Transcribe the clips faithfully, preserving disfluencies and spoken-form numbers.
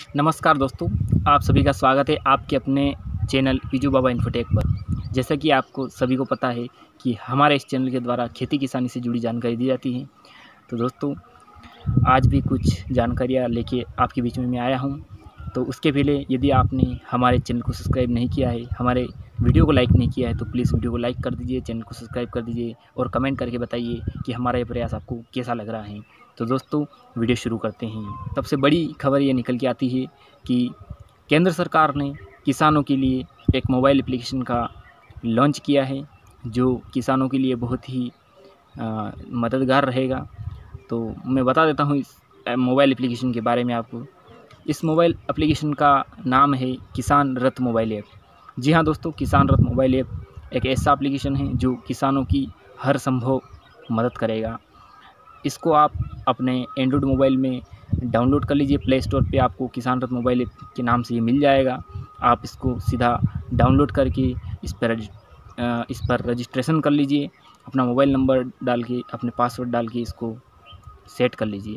नमस्कार दोस्तों, आप सभी का स्वागत है आपके अपने चैनल विजू बाबा इन्फोटेक पर। जैसा कि आपको सभी को पता है कि हमारे इस चैनल के द्वारा खेती किसानी से जुड़ी जानकारी दी जाती है। तो दोस्तों, आज भी कुछ जानकारियाँ लेके आपके बीच में मैं आया हूँ। तो उसके पहले यदि आपने हमारे चैनल को सब्सक्राइब नहीं किया है, हमारे वीडियो को लाइक नहीं किया है, तो प्लीज़ वीडियो को लाइक कर दीजिए, चैनल को सब्सक्राइब कर दीजिए और कमेंट करके बताइए कि हमारा ये प्रयास आपको कैसा लग रहा है। तो दोस्तों, वीडियो शुरू करते हैं। सबसे बड़ी खबर ये निकल के आती है कि केंद्र सरकार ने किसानों के लिए एक मोबाइल एप्लीकेशन का लॉन्च किया है, जो किसानों के लिए बहुत ही आ, मददगार रहेगा। तो मैं बता देता हूँ इस मोबाइल एप्लीकेशन के बारे में आपको। इस मोबाइल एप्लीकेशन का नाम है किसान रथ मोबाइल ऐप। जी हाँ दोस्तों, किसान रथ मोबाइल ऐप एक ऐसा एप्लीकेशन है जो किसानों की हर संभव मदद करेगा। इसको आप अपने एंड्रॉयड मोबाइल में डाउनलोड कर लीजिए। प्ले स्टोर पे आपको किसान रथ मोबाइल ऐप के नाम से ये मिल जाएगा। आप इसको सीधा डाउनलोड करके इस पर इस पर रजिस्ट्रेशन कर लीजिए। अपना मोबाइल नंबर डाल के, अपने पासवर्ड डाल के इसको सेट कर लीजिए।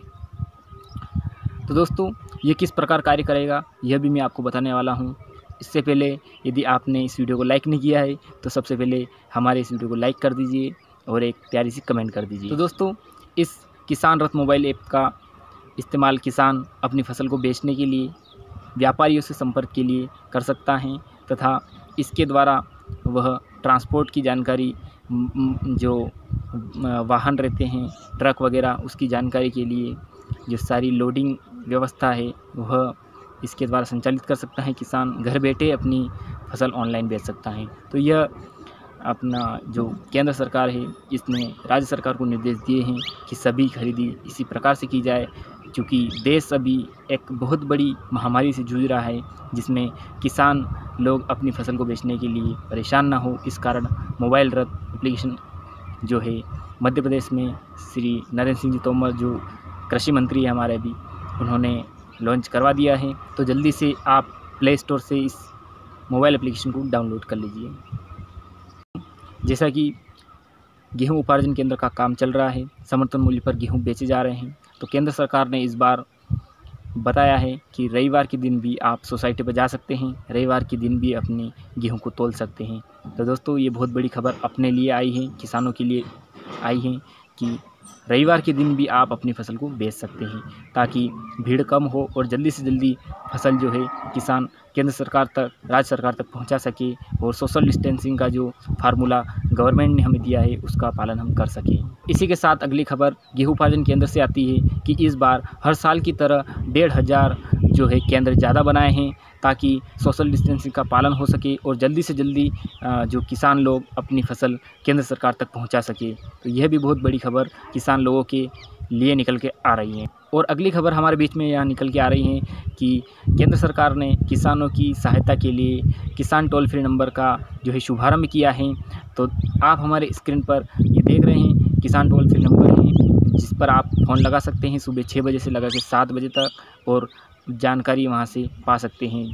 तो दोस्तों, ये किस प्रकार कार्य करेगा यह भी मैं आपको बताने वाला हूँ। इससे पहले यदि आपने इस वीडियो को लाइक नहीं किया है तो सबसे पहले हमारे इस वीडियो को लाइक कर दीजिए और एक प्यारी सी कमेंट कर दीजिए। तो दोस्तों, इस किसान रथ मोबाइल ऐप का इस्तेमाल किसान अपनी फसल को बेचने के लिए, व्यापारियों से संपर्क के लिए कर सकता है तथा इसके द्वारा वह ट्रांसपोर्ट की जानकारी, जो वाहन रहते हैं ट्रक वगैरह, उसकी जानकारी के लिए जो सारी लोडिंग व्यवस्था है वह इसके द्वारा संचालित कर सकता है। किसान घर बैठे अपनी फसल ऑनलाइन बेच सकता है। तो यह अपना जो केंद्र सरकार है, इसने राज्य सरकार को निर्देश दिए हैं कि सभी खरीदी इसी प्रकार से की जाए, क्योंकि देश अभी एक बहुत बड़ी महामारी से जूझ रहा है जिसमें किसान लोग अपनी फसल को बेचने के लिए परेशान ना हो। इस कारण मोबाइल रथ एप्लीकेशन जो है मध्य प्रदेश में श्री नरेंद्र सिंह जी तोमर, जो कृषि मंत्री है हमारे, अभी उन्होंने लॉन्च करवा दिया है। तो जल्दी से आप प्ले स्टोर से इस मोबाइल एप्लीकेशन को डाउनलोड कर लीजिए। जैसा कि गेहूं उपार्जन केंद्र का काम चल रहा है, समर्थन मूल्य पर गेहूं बेचे जा रहे हैं, तो केंद्र सरकार ने इस बार बताया है कि रविवार के दिन भी आप सोसाइटी पर जा सकते हैं, रविवार के दिन भी अपनी गेहूं को तौल सकते हैं। तो दोस्तों, ये बहुत बड़ी खबर अपने लिए आई है, किसानों के लिए आई है कि रविवार के दिन भी आप अपनी फसल को बेच सकते हैं, ताकि भीड़ कम हो और जल्दी से जल्दी फसल जो है किसान केंद्र सरकार तक, राज्य सरकार तक पहुंचा सके और सोशल डिस्टेंसिंग का जो फार्मूला गवर्नमेंट ने हमें दिया है उसका पालन हम कर सकें। इसी के साथ अगली खबर गेहूं उपार्जन केंद्र से आती है कि इस बार हर साल की तरह डेढ़ हज़ार जो है केंद्र ज़्यादा बनाए हैं, ताकि सोशल डिस्टेंसिंग का पालन हो सके और जल्दी से जल्दी जो किसान लोग अपनी फसल केंद्र सरकार तक पहुंचा सके। तो यह भी बहुत बड़ी खबर किसान लोगों के लिए निकल के आ रही है। और अगली खबर हमारे बीच में यहाँ निकल के आ रही है कि केंद्र सरकार ने किसानों की सहायता के लिए किसान टोल फ्री नंबर का जो है शुभारंभ किया है। तो आप हमारे स्क्रीन पर ये देख रहे हैं, किसान टोल फ्री नंबर है जिस पर आप फ़ोन लगा सकते हैं सुबह छः बजे से लगा के सात बजे तक और जानकारी वहाँ से पा सकते हैं।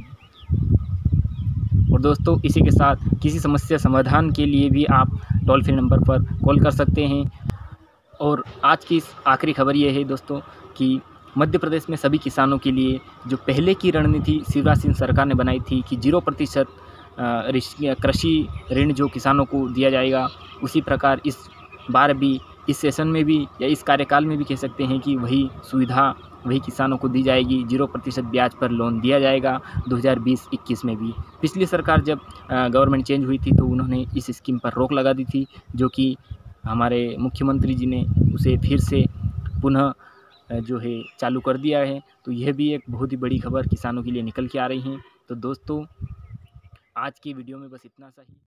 और दोस्तों, इसी के साथ किसी समस्या समाधान के लिए भी आप टोल फ्री नंबर पर कॉल कर सकते हैं। और आज की इस आखिरी खबर ये है दोस्तों कि मध्य प्रदेश में सभी किसानों के लिए जो पहले की रणनीति शिवराज सिंह सरकार ने बनाई थी कि जीरो प्रतिशत कृषि ऋण जो किसानों को दिया जाएगा, उसी प्रकार इस बार भी, इस सेशन में भी या इस कार्यकाल में भी कह सकते हैं कि वही सुविधा वही किसानों को दी जाएगी। जीरो प्रतिशत ब्याज पर लोन दिया जाएगा दो हज़ार बीस इक्कीस में भी। पिछली सरकार जब गवर्नमेंट चेंज हुई थी तो उन्होंने इस स्कीम पर रोक लगा दी थी, जो कि हमारे मुख्यमंत्री जी ने उसे फिर से पुनः जो है चालू कर दिया है। तो यह भी एक बहुत ही बड़ी खबर किसानों के लिए निकल के आ रही है। तो दोस्तों, आज की वीडियो में बस इतना सा ही।